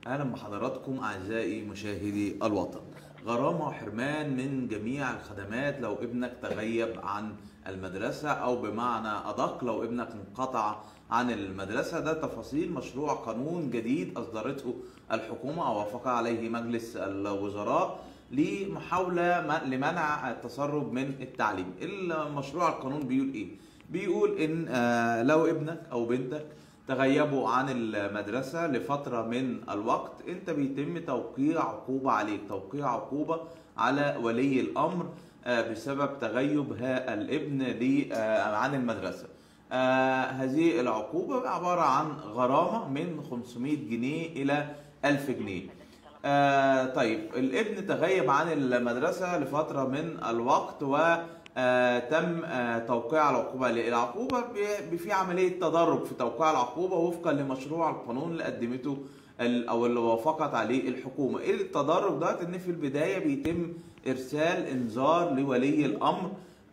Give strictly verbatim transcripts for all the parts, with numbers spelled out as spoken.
أهلا بحضراتكم أعزائي مشاهدي الوطن. غرامة وحرمان من جميع الخدمات لو ابنك تغيب عن المدرسة، أو بمعنى أدق لو ابنك انقطع عن المدرسة. ده تفاصيل مشروع قانون جديد أصدرته الحكومة أو وافق عليه مجلس الوزراء لمحاولة لمنع التسرب من التعليم. المشروع القانون بيقول إيه؟ بيقول إن لو ابنك أو بنتك تغيبوا عن المدرسة لفترة من الوقت، انت بيتم توقيع عقوبة عليك، توقيع عقوبة على ولي الأمر بسبب تغيب الابن عن المدرسة. هذه العقوبة عبارة عن غرامة من خمسمائة جنيه إلى ألف جنيه. طيب، الابن تغيب عن المدرسة لفترة من الوقت و آه تم آه توقيع العقوبة عليه. العقوبة في عملية تدرج في توقيع العقوبة وفقا لمشروع القانون اللي قدمته أو اللي وافقت عليه الحكومة. ايه التدرج ده؟ ان في البداية بيتم إرسال إنذار لولي الأمر،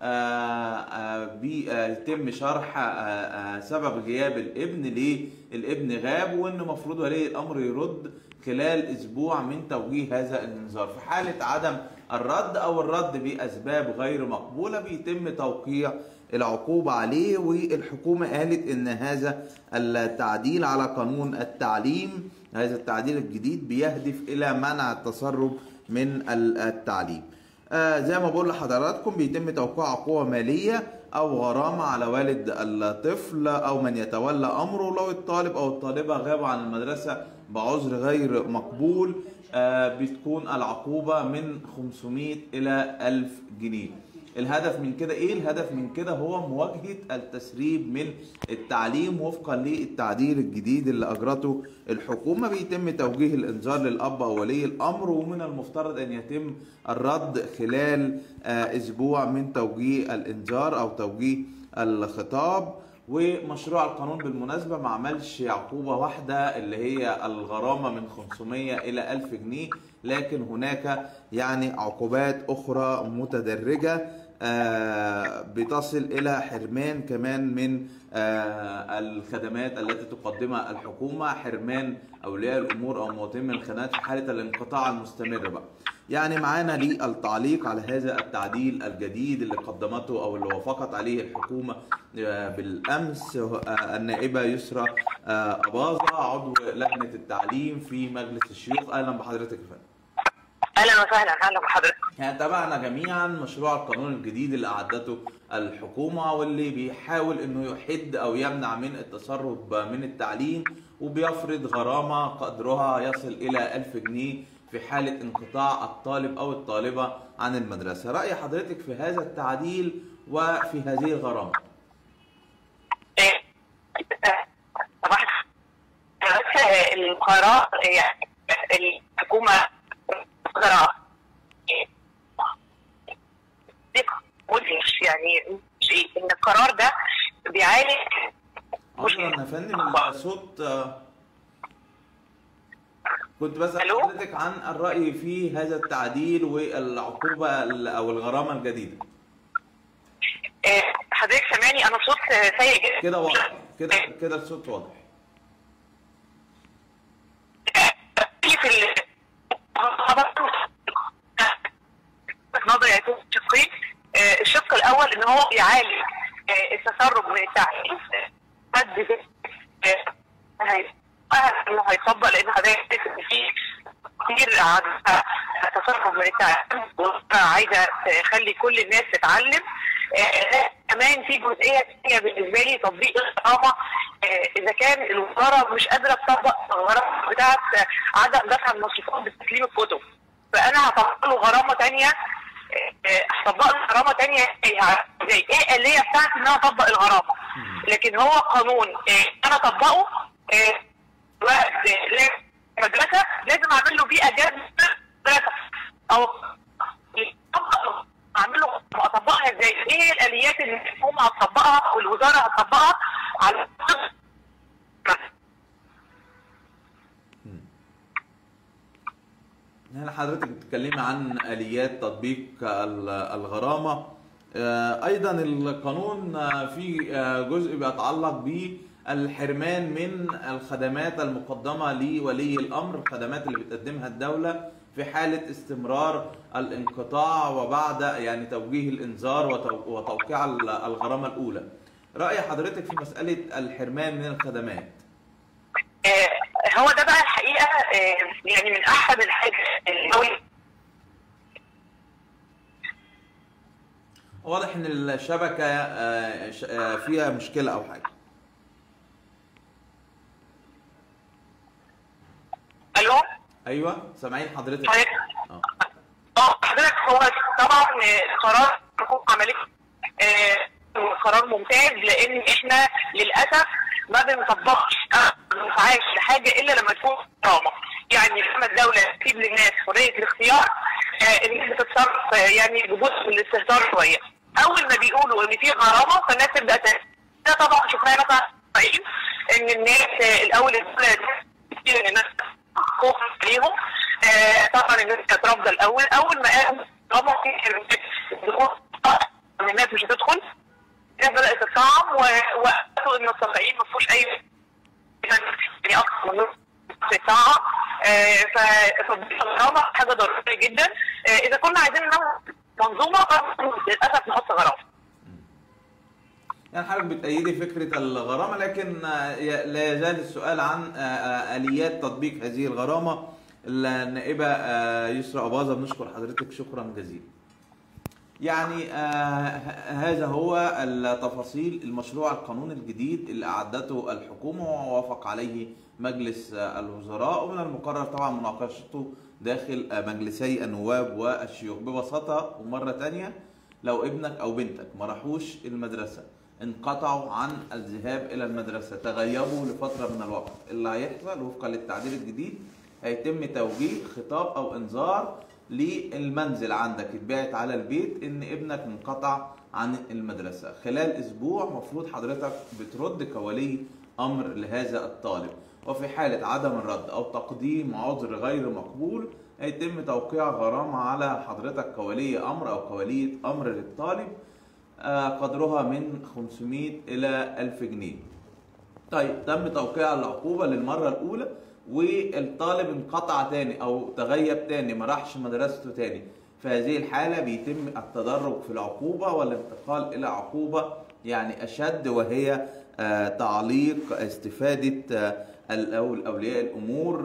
آه آه بيتم شرح آه آه سبب غياب الابن، ليه الابن غاب، وان المفروض ولي الأمر يرد خلال أسبوع من توجيه هذا الإنذار. في حالة عدم الرد أو الرد بأسباب غير مقبولة بيتم توقيع العقوبة عليه. والحكومة قالت إن هذا التعديل على قانون التعليم، هذا التعديل الجديد بيهدف إلى منع التسرب من التعليم. آه زي ما بقول لحضراتكم، بيتم توقيع عقوبة مالية أو غرامة على والد الطفل أو من يتولى أمره لو الطالب أو الطالبة غابوا عن المدرسة بعذر غير مقبول. آه بتكون العقوبة من خمسمائة إلى ألف جنيه. الهدف من كده إيه؟ الهدف من كده هو مواجهة التسريب من التعليم وفقا للتعديل الجديد اللي أجرته الحكومة. بيتم توجيه الإنذار للأب أو ولي الأمر، ومن المفترض أن يتم الرد خلال آه أسبوع من توجيه الإنذار أو توجيه الخطاب. ومشروع القانون بالمناسبة ما عملش عقوبة واحدة اللي هي الغرامة من خمسمائة إلى ألف جنيه، لكن هناك يعني عقوبات أخرى متدرجة آه بتصل إلى حرمان كمان من آه الخدمات التي تقدمها الحكومة، حرمان أولياء الأمور أو مواطنين من الخدمات في حالة الانقطاع المستمر بقى. يعني معانا للتعليق على هذا التعديل الجديد اللي قدمته أو اللي وافقت عليه الحكومة بالأمس النائبة يسرى أباظة، عضو لجنة التعليم في مجلس الشيوخ. أهلا بحضرتك يا فندم. اهلا وسهلا. اهلا بحضرتك. يعني تابعنا جميعا مشروع القانون الجديد اللي اعدته الحكومه، واللي بيحاول انه يحد او يمنع من التسرب من التعليم، وبيفرض غرامه قدرها يصل الى ألف جنيه في حاله انقطاع الطالب او الطالبه عن المدرسه. راي حضرتك في هذا التعديل وفي هذه الغرامه؟ القرار يعني الحكومه يعني ان القرار ده بيعالج مشكله. يا فندم الصوت، كنت بسأل حضرتك عن الرأي في هذا التعديل والعقوبة او الغرامة الجديدة. حضرتك سامعني؟ انا صوت سيء جدا. كده واضح، كده كده الصوت واضح. في نظري هيكون شقين. الشق الاول ان هو يعالج التسرب من التعليم، حد انه هيطبق، لان حضرتك في كتير تسرب من التعليم وعايزه تخلي كل الناس تتعلم. كمان في جزئيه ثانيه بالنسبه لي، تطبيق الغرامه. اذا كان الوزاره مش قادره تطبق الغرامه بتاعت عدم دفع المصروفات بتسليم الكتب، فانا هطبق له غرامه ثانيه. هطبق له غرامه ثانيه زي ايه الاليه بتاعتي ان انا اطبق الغرامه، لكن هو قانون انا اطبقه وقت المدرسه لازم اعمل له بيئه جاهزه مدرسه، او اعمل له اطبقها ازاي؟ ايه الاليات اللي الحكومه هتطبقها والوزاره هتطبقها على هنا حضرتك بتتكلمي عن آليات تطبيق الغرامة. أيضا القانون في جزء بيتعلق الحرمان من الخدمات المقدمة لولي الأمر، الخدمات اللي بتقدمها الدولة في حالة استمرار الانقطاع وبعد يعني توجيه الإنذار وتوقيع الغرامة الأولى. رأي حضرتك في مسألة الحرمان من الخدمات؟ هو ده بقى الحقيقة يعني من أحد الحاجات اللي واضح إن الشبكة فيها مشكلة أو حاجة. الو ايوه سامعين حضرتك. حضرتك اه حضرتك هو طبعا قرار حكومه عمليه آه قرار ممتاز، لان احنا للاسف ما بنطبقش ما بنسعاش لحاجه الا لما تكون غرامه. يعني لما الدوله تسيب للناس حريه الاختيار آه الناس بتتصرف آه يعني بجزء من الاستهتار شويه. اول ما بيقولوا ان في غرامه فالناس تبدا ده طبعا شفناه مثلا ان الناس آه الاول الدوله كتير الناس خوف عليهم. آه طبعا الناس كانت رافضه الاول، اول ما قالوا طبعا في الناس مش هتدخل، الناس بدات تتصعب وقالوا ان الصناعيين ما فيهوش اي يعني اكثر من نص ساعه. فالغرامه حاجه ضروريه جدا. آه اذا كنا عايزين نعمل منظومه للاسف نحط غرامه. يعني حضرتك بتأيدي فكرة الغرامة، لكن لا يزال السؤال عن آليات تطبيق هذه الغرامة. النائبة يسرا أباظة بنشكر حضرتك شكرا جزيلا. يعني آه هذا هو التفاصيل المشروع القانون الجديد اللي أعدته الحكومة ووافق عليه مجلس الوزراء، ومن المقرر طبعا مناقشته داخل مجلسي النواب والشيوخ. ببساطة ومرة تانية، لو ابنك أو بنتك ما راحوش المدرسة، انقطعوا عن الذهاب الى المدرسه، تغيبوا لفتره من الوقت، اللي هيحصل وفقا للتعديل الجديد هيتم توجيه خطاب او انذار للمنزل عندك اتبعت على البيت ان ابنك انقطع عن المدرسه. خلال اسبوع مفروض حضرتك بترد كولي امر لهذا الطالب، وفي حاله عدم الرد او تقديم عذر غير مقبول هيتم توقيع غرامه على حضرتك كولي امر او كوليه امر للطالب قدرها من خمسمائة إلى ألف جنيه. طيب تم توقيع العقوبة للمرة الأولى والطالب انقطع تاني أو تغيب تاني ما راحش مدرسته تاني، في هذه الحالة بيتم التدرج في العقوبة والانتقال إلى عقوبة يعني أشد، وهي تعليق استفادة أو أولياء الأمور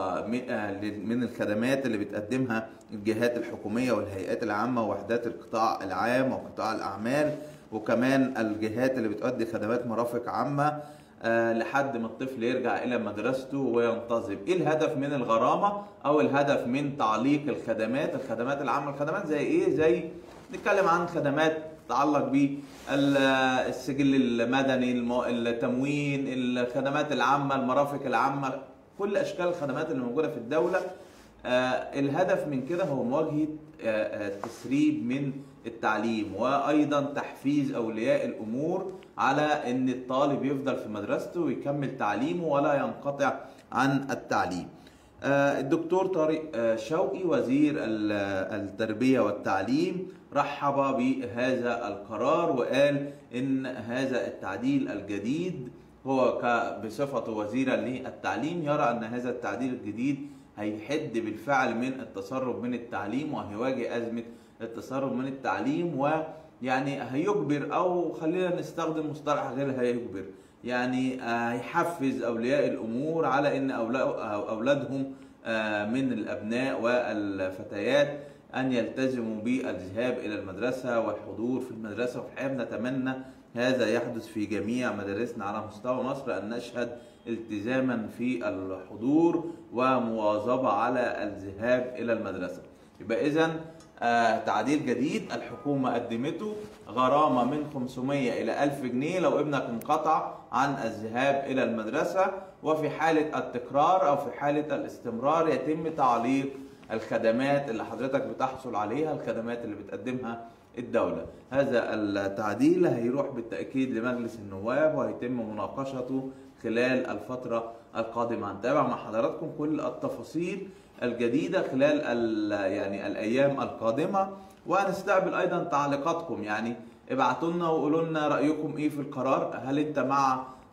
من الخدمات اللي بتقدمها الجهات الحكومية والهيئات العامة ووحدات القطاع العام وقطاع الأعمال، وكمان الجهات اللي بتؤدي خدمات مرافق عامة لحد ما الطفل يرجع إلى مدرسته وينتظم. إيه الهدف من الغرامة أو الهدف من تعليق الخدمات؟ الخدمات العامة، الخدمات زي إيه؟ زي نتكلم عن خدمات تتعلق بالسجل المدني، التموين، الخدمات العامة، المرافق العامة، كل أشكال الخدمات اللي موجودة في الدولة. آه الهدف من كده هو مواجهة آه التسريب من التعليم، وأيضا تحفيز أولياء الأمور على أن الطالب يفضل في مدرسته ويكمل تعليمه ولا ينقطع عن التعليم. آه الدكتور طارق شوقي وزير التربية والتعليم رحب بهذا القرار وقال إن هذا التعديل الجديد هو بصفته وزيرا للتعليم يرى أن هذا التعديل الجديد هيحد بالفعل من التسرب من التعليم وهيواجه أزمة التسرب من التعليم، ويعني هيجبر أو خلينا نستخدم مصطلح غير هيجبر، يعني هيحفز أولياء الأمور على أن أولادهم من الأبناء والفتيات أن يلتزموا بالذهاب إلى المدرسة والحضور في المدرسة. وفي الحقيقة نتمنى هذا يحدث في جميع مدارسنا على مستوى مصر، أن نشهد التزاما في الحضور ومواظبة على الذهاب إلى المدرسة. يبقى إذن آه تعديل جديد الحكومة قدمته، غرامة من خمسمائة إلى ألف جنيه لو ابنك انقطع عن الذهاب إلى المدرسة، وفي حالة التكرار أو في حالة الاستمرار يتم تعليق الخدمات اللي حضرتك بتحصل عليها، الخدمات اللي بتقدمها الدولة. هذا التعديل هيروح بالتأكيد لمجلس النواب وهيتم مناقشته خلال الفترة القادمة. هنتابع مع حضراتكم كل التفاصيل الجديدة خلال يعني الأيام القادمة، وهنستقبل أيضا تعليقاتكم، يعني ابعتوا لنا وقولوا لنا رأيكم إيه في القرار. هل أنت مع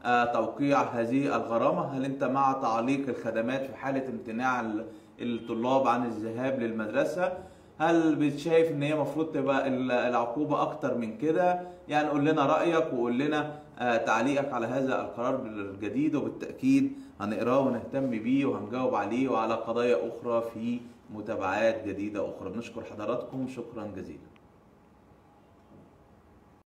توقيع هذه الغرامة؟ هل أنت مع تعليق الخدمات في حالة امتناع الطلاب عن الذهاب للمدرسة؟ هل بتشايف ان هي المفروض تبقى العقوبة اكتر من كده؟ يعني قول لنا رأيك وقول لنا تعليقك على هذا القرار الجديد، وبالتأكيد هنقراه ونهتم بيه وهنجاوب عليه وعلى قضايا اخرى في متابعات جديدة اخرى. بنشكر حضراتكم شكرا جزيلا.